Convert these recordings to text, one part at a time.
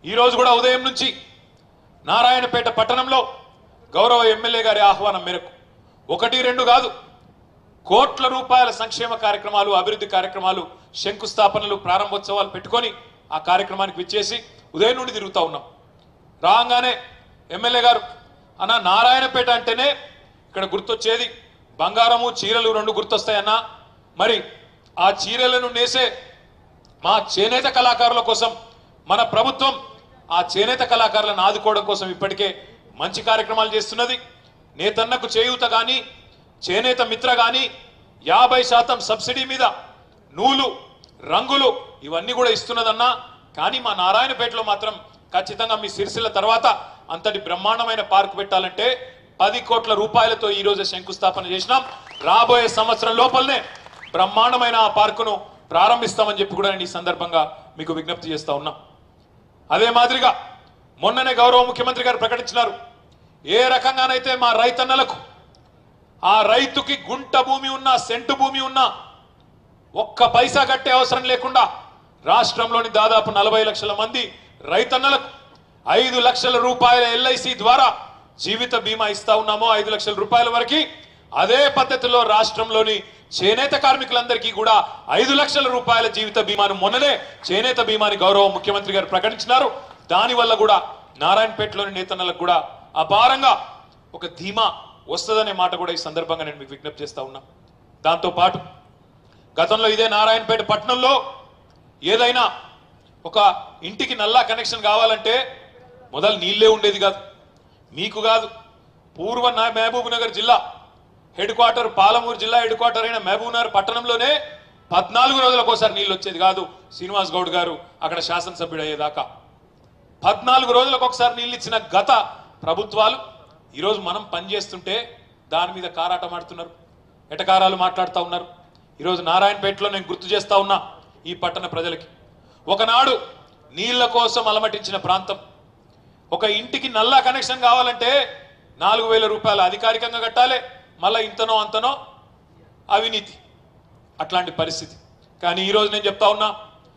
ఈ రోజు కూడా ఉదయం నుంచి నారాయణపేట పట్టణంలో గౌరవ ఎమ్మెల్యే గారి ఆహ్వానం మేరకు 1-2 కాదు కోట్ల రూపాయల సంక్షేమ కార్యక్రమాలు అభివృద్ధి కార్యక్రమాలు శంకుస్థాపనలు ప్రారంభోత్సవాలు పెట్టుకొని ఆ కార్యక్రమానికి విచ్చేసి ఉదయం నుండి తిరుగుతా ఉన్నాం. రాగానే ఎమ్మెల్యే గారు అన్న నారాయణపేట అంటేనే ఇక్కడ గుర్తొచ్చేది బంగారము చీరలు 2 గుర్తొస్తాయన్నా, మరి ఆ చీరలను నేసే మా చేనేత కళాకారుల కోసం మన ప్రభుత్వం ఆ చేనేత కళాకారులను ఆదుకోవడం కోసం ఇప్పటికే మంచి కార్యక్రమాలు చేస్తున్నది. నేతన్నకు చేయూత కానీ చేనేత మిత్ర కానీ 50% సబ్సిడీ మీద నూలు రంగులు ఇవన్నీ కూడా ఇస్తున్నదన్నా. కానీ మా నారాయణపేటలో మాత్రం ఖచ్చితంగా మీ సిరిసిల్ల తర్వాత అంతటి బ్రహ్మాండమైన పార్కు పెట్టాలంటే 10 కోట్ల రూపాయలతో ఈ రోజు శంకుస్థాపన చేసినాం. రాబోయే సంవత్సరం లోపలనే బ్రహ్మాండమైన ఆ పార్కును ప్రారంభిస్తామని చెప్పి కూడా నేను ఈ సందర్భంగా మీకు విజ్ఞప్తి చేస్తా ఉన్నా. అదే మాదిరిగా మొన్ననే గౌరవ ముఖ్యమంత్రి గారు ప్రకటించినారు, ఏ రకంగానైతే మా రైతన్నలకు ఆ రైతుకి గుంట భూమి ఉన్నా సెంటు భూమి ఉన్నా ఒక్క పైసా కట్టే అవసరం లేకుండా రాష్ట్రంలోని దాదాపు 40 లక్షల మంది రైతన్నలకు 5 లక్షల రూపాయల LIC ద్వారా జీవిత బీమా ఇస్తా ఉన్నామో 5 లక్షల రూపాయల వరకు అదే పద్ధతిలో రాష్ట్రంలోని చేనేత కార్మికులందరికీ కూడా 5 లక్షల రూపాయల జీవిత బీమాను మొన్ననే చేనేత బీమాని గౌరవ ముఖ్యమంత్రి గారు ప్రకటించినారు. దానివల్ల కూడా నారాయణపేటలోని నేతన్నలకు కూడా అపారంగా ఒక ధీమా వస్తుందనే మాట కూడా ఈ సందర్భంగా నేను మీకు విజ్ఞప్తి చేస్తా ఉన్నా. దాంతో పాటు గతంలో ఇదే నారాయణపేట పట్టణంలో ఏదైనా ఒక ఇంటికి నల్లా కనెక్షన్ కావాలంటే మొదలు నీళ్ళే ఉండేది కాదు, మీకు కాదు. పూర్వ మహబూబ్ నగర్ జిల్లా హెడ్ క్వార్టర్, పాలమూరు జిల్లా హెడ్ క్వార్టర్ అయిన మహబూబ్ నగర్ పట్టణంలోనే 14 రోజులకు ఒకసారి నీళ్ళు వచ్చేది కాదు. శ్రీనివాస్ గౌడ్ గారు అక్కడ శాసనసభ్యుడు అయ్యేదాకా 14 రోజులకు ఒకసారి నీళ్ళు ఇచ్చిన గత ప్రభుత్వాలు ఈరోజు మనం పనిచేస్తుంటే దాని మీద కారాటమాడుతున్నారు, ఎటకారాలు మాట్లాడుతూ ఉన్నారు. ఈరోజు నారాయణపేటలో నేను గుర్తు చేస్తా ఉన్నా ఈ పట్టణ ప్రజలకి, ఒకనాడు నీళ్ల కోసం అలమటించిన ప్రాంతం. ఒక ఇంటికి నల్లా కనెక్షన్ కావాలంటే 4,000 రూపాయలు అధికారికంగా కట్టాలి, మళ్ళీ ఇంతనో అంతనో అవినీతి, అట్లాంటి పరిస్థితి. కానీ ఈరోజు నేను చెప్తా ఉన్నా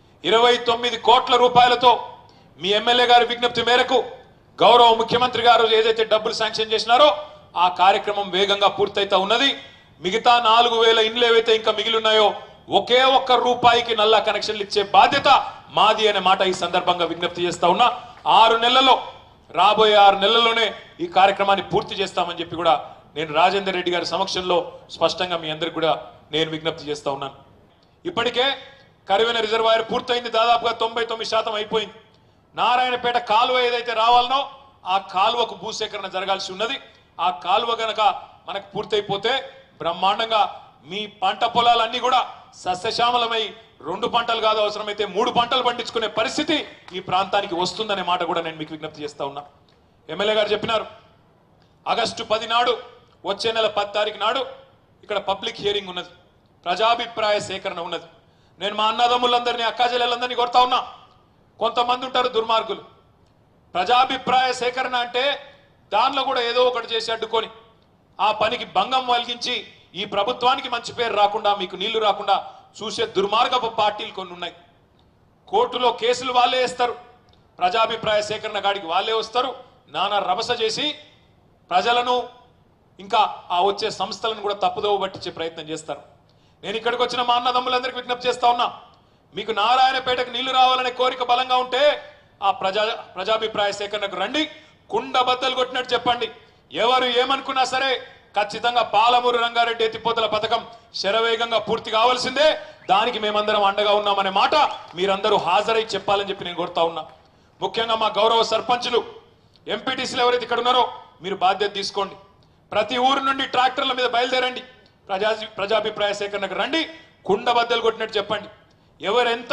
29 కోట్ల రూపాయలతో మీ ఎమ్మెల్యే గారి విజ్ఞప్తి మేరకు గౌరవ ముఖ్యమంత్రి గారు ఏదైతే డబ్బులు శాంక్షన్ చేసినారో ఆ కార్యక్రమం వేగంగా పూర్తయితా ఉన్నది. మిగతా 4,000 ఇండ్లు ఏవైతే ఇంకా మిగిలి ఉన్నాయో ఒకే ఒక్క రూపాయికి నల్లా కనెక్షన్లు ఇచ్చే బాధ్యత మాది అనే మాట ఈ సందర్భంగా విజ్ఞప్తి చేస్తా ఉన్నా. 6 నెలల్లో, రాబోయే 6 నెలల్లోనే ఈ కార్యక్రమాన్ని పూర్తి చేస్తామని చెప్పి కూడా నేను రాజేందర్ రెడ్డి గారి సమక్షంలో స్పష్టంగా మీ అందరికి కూడా నేను విజ్ఞప్తి చేస్తా ఉన్నాను. ఇప్పటికే కరివెన రిజర్వాయర్ పూర్తయింది, దాదాపుగా 99% అయిపోయింది. నారాయణపేట కాలువ ఏదైతే రావాలనో ఆ కాలువకు భూసేకరణ జరగాల్సి ఉన్నది. ఆ కాలువ గనక మనకు పూర్తయిపోతే బ్రహ్మాండంగా మీ పంట పొలాలన్నీ కూడా సస్యశ్యామలమై 2 పంటలు కాదు అవసరమైతే 3 పంటలు పండించుకునే పరిస్థితి ఈ ప్రాంతానికి వస్తుందనే మాట కూడా నేను మీకు విజ్ఞప్తి చేస్తా ఉన్నా. ఎమ్మెల్యే గారు చెప్పినారు, ఆగస్టు 10 నాడు, వచ్చే నెల 10 తారీఖు నాడు ఇక్కడ పబ్లిక్ హియరింగ్ ఉన్నది, ప్రజాభిప్రాయ సేకరణ ఉన్నది. నేను మా అన్నదమ్ములందరినీ అక్కాచెల్లెలందరినీ కొడతా ఉన్నా. కొంతమంది ఉంటారు దుర్మార్గులు, ప్రజాభిప్రాయ సేకరణ అంటే దానిలో కూడా ఏదో ఒకటి చేసి అడ్డుకొని ఆ పనికి భంగం కలిగించి ఈ ప్రభుత్వానికి మంచి పేరు రాకుండా, మీకు నీళ్లు రాకుండా చూసే దుర్మార్గపు పార్టీలు కొన్ని ఉన్నాయి. కోర్టులో కేసులు వాళ్ళే వేస్తారు, ప్రజాభిప్రాయ సేకరణ కాడికి వాళ్ళే వస్తారు, నానా రభస చేసి ప్రజలను ఇంకా ఆ వచ్చే సంస్థలను కూడా తప్పుదోవ పట్టించే ప్రయత్నం చేస్తారు. నేను ఇక్కడికి వచ్చిన మా అన్నదమ్ములందరికీ విజ్ఞప్తి చేస్తా ఉన్నా, మీకు నారాయణపేటకు నీళ్లు రావాలనే కోరిక బలంగా ఉంటే ఆ ప్రజాభిప్రాయ సేకరణకు రండి, కుండ బద్దలు కొట్టినట్టు చెప్పండి. ఎవరు ఏమనుకున్నా సరే ఖచ్చితంగా పాలమూరు రంగారెడ్డి ఎత్తిపోతల పథకం శరవేగంగా పూర్తి కావాల్సిందే. దానికి మేమందరం అండగా ఉన్నామనే మాట మీరందరూ హాజరై చెప్పాలని చెప్పి నేను కోరుతా ఉన్నా. ముఖ్యంగా మా గౌరవ సర్పంచులు, ఎంపీటీసీలు ఎవరైతే ఇక్కడ ఉన్నారో మీరు బాధ్యత తీసుకోండి. ప్రతి ఊరు నుండి ట్రాక్టర్ల మీద బయలుదేరండి, ప్రజాభిప్రాయ సేకరణకు రండి, కుండ బద్దలు కొట్టినట్టు చెప్పండి. ఎవరెంత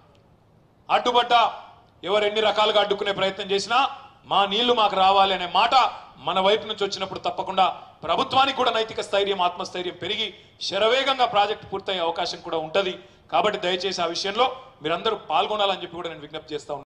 అడ్డుపడ్డా, ఎవరెన్ని రకాలుగా అడ్డుకునే ప్రయత్నం చేసినా మా నీళ్లు మాకు రావాలి అనే మాట మన వైపు నుంచి వచ్చినప్పుడు తప్పకుండా ప్రభుత్వానికి కూడా నైతిక స్థైర్యం, ఆత్మస్థైర్యం పెరిగి శరవేగంగా ప్రాజెక్టు పూర్తయ్యే అవకాశం కూడా ఉంటది. కాబట్టి దయచేసి ఆ విషయంలో మీరందరూ పాల్గొనాలని చెప్పి కూడా నేను విజ్ఞప్తి చేస్తా ఉన్నాను.